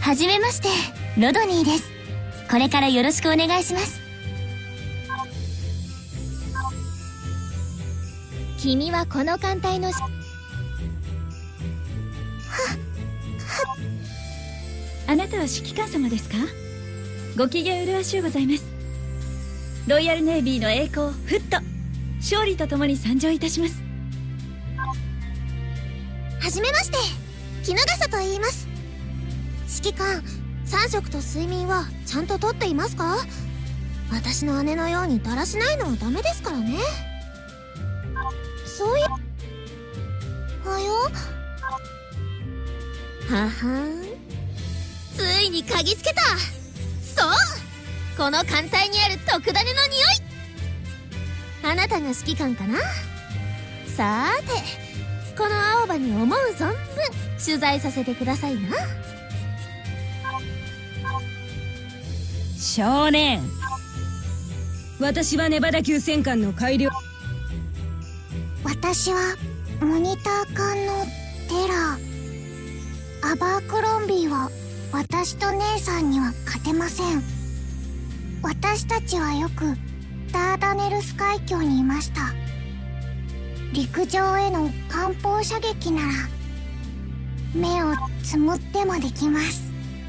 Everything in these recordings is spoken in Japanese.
はじめまして、ロドニーです。これからよろしくお願いします。君はこの艦隊のあなたは指揮官様ですか？ご機嫌麗しゅうございます。ロイヤルネイビーの栄光フット、勝利とともに参上いたします。 はじめまして、衣笠と言います。指揮官、3食と睡眠はちゃんととっていますか？私の姉のようにだらしないのはダメですからね。そういうはよははん、ついに嗅ぎつけた。そう、この艦隊にある特ダネの匂い。あなたが指揮官かな？さーて、この青葉に思う存分取材させてくださいな。 少年、私はネバダ級戦艦の改良。 私はモニター艦のテラー。アバークロンビーは私と姉さんには勝てません。私たちはよくダーダネルス海峡にいました。陸上への艦砲射撃なら目をつむってもできます。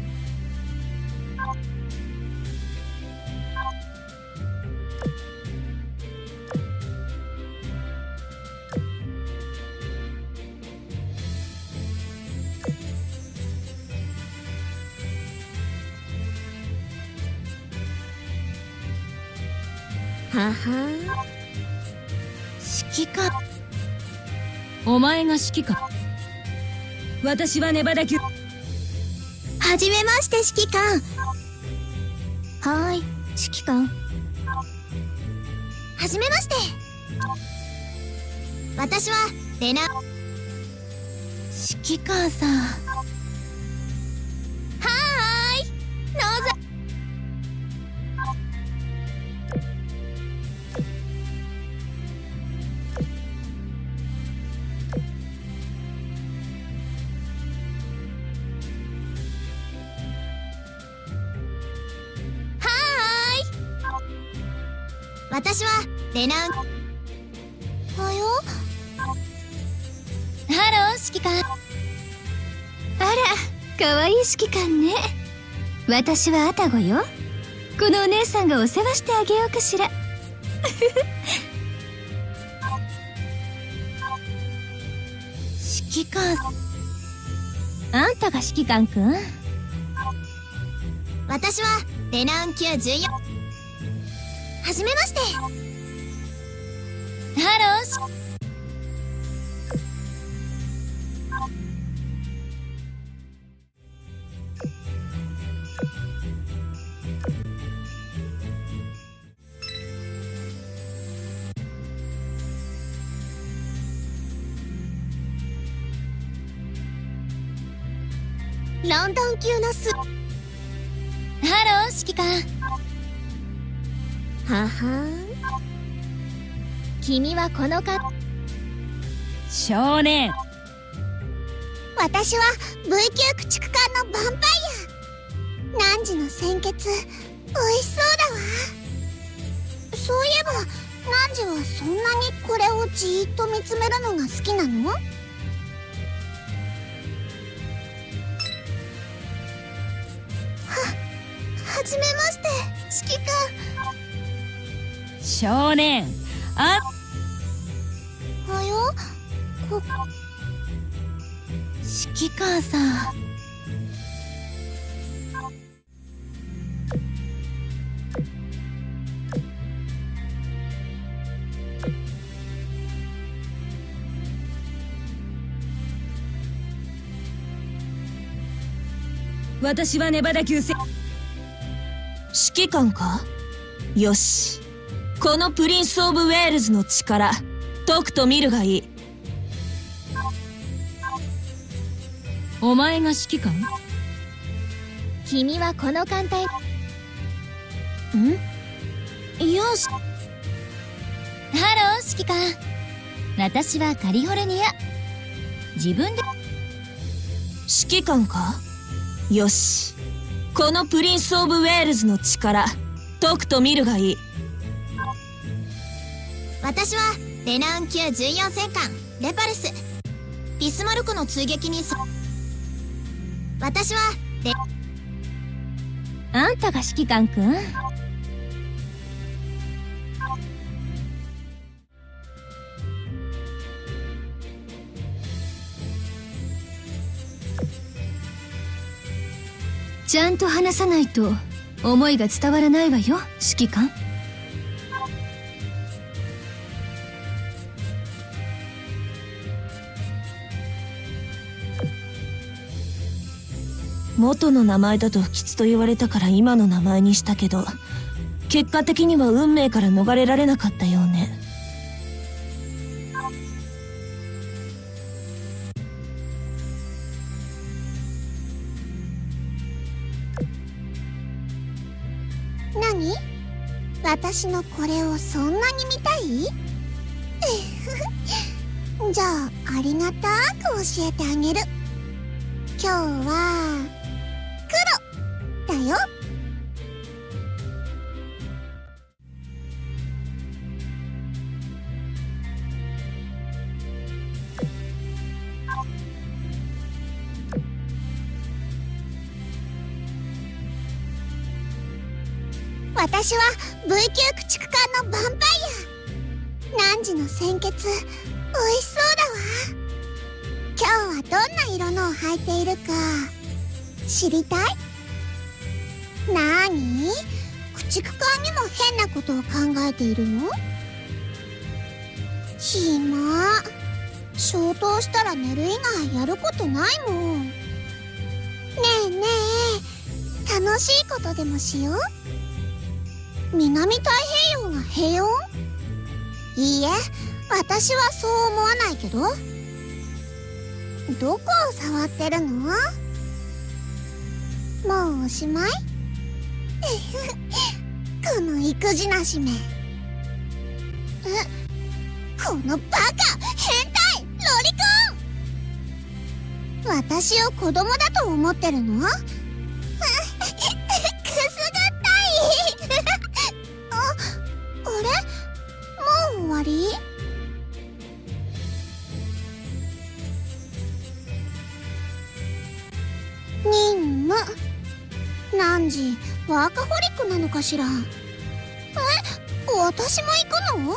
はは、指揮官。 お前が指揮官？私はネバダ級。 はじめまして、指揮官。はーい、指揮官。はじめまして。私はレナ。指揮官さん。はーい、どうぞ。私はレナウン。はよ。ハロー、指揮官。あら、かわいい指揮官ね。私はアタゴよ。このお姉さんがお世話してあげようかしら。指揮官。あんたが指揮官くん？私はレナウン級14。はじめまして。ハロー。ロンドン級のハロー、指揮官。ははん、君はこの少年、 私は V 級駆逐艦のヴァンパイア。汝の鮮血美味しそうだわ。そういえば汝はそんなにこれをじーっと見つめるのが好きなの？はじめまして、指揮官。 少年、あはよ、指揮官さん。 私はネバダ級戦。 指揮官か？よし。このプリンス・オブ・ウェールズの力、解くと見るがいい。 お前が指揮官？ 君はこの艦隊。 よし。 ハロー、指揮官。私はカリフォルニア。自分で。 指揮官か？ よし、このプリンス・オブ・ウェールズの力解くと見るがいい。 私はレナウン級14戦艦レパルス。ビスマルクの追撃に私はあんたが指揮官くん？ ちゃんと話さないと思いが伝わらないわよ、指揮官。 元の名前だと不吉と言われたから今の名前にしたけど、結果的には運命から逃れられなかったようね。 何？私のこれをそんなに見たい？じゃあありがたく教えてあげる。今日は黒だよ。私は V 級駆逐艦のヴァンパイア。汝の鮮血美味しそうだわ。今日はどんな色のを履いているか知りたい？なーに？駆逐艦にも変なことを考えているの？暇。消灯したら寝る以外やることないもん。ねえねえ、楽しいことでもしよう。南太平洋が平穏？いいえ、私はそう思わないけど。どこを触ってるの？もうおしまい？この育児なしめ。このバカ変態ロリコン！私を子供だと思ってるの？くすぐったい。あれ？もう終わり？任務。汝ワーカホリックなのかしら？私も行くの？よ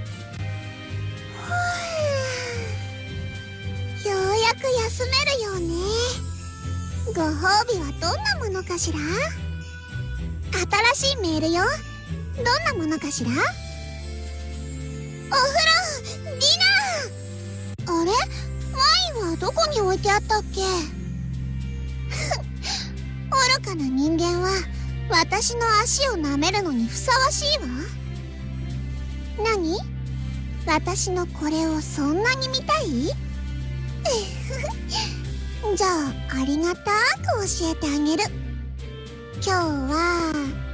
うやく休めるよね。ご褒美はどんなものかしら？新しいメールよ。どんなものかしら？お風呂！ディナー！あれ？ワインはどこに置いてあったっけ？愚かな人間は私の足を舐めるのにふさわしいわ。何？私のこれをそんなに見たい？じゃあありがたく教えてあげる。今日は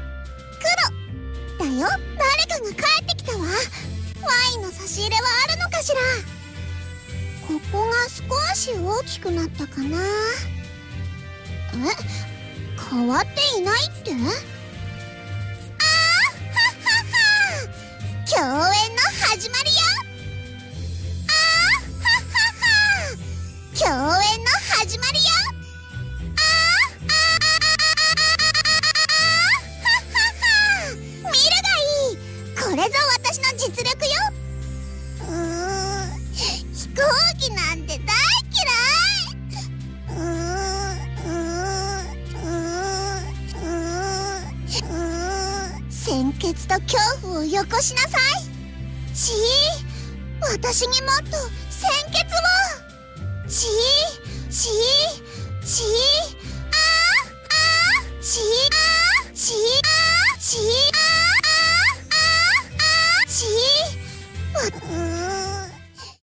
黒だよ。誰かが帰ってきたわ。ワインの差し入れはあるのかしら？ここが少し大きくなったかな。変わっていないって？あーはっはっは。共演の始まりよ。あーはっはっは。共演の始まりよ。あーはっはっは。見るがいい。これぞ私の実力よ。飛行機なんて大嫌い。鮮血と恐怖をよこしなさい。ちー、私にもっと鮮血を。ちー、ちー、ちー、あー、ちー、あー、ちー、あー、ちー、あー、ちー、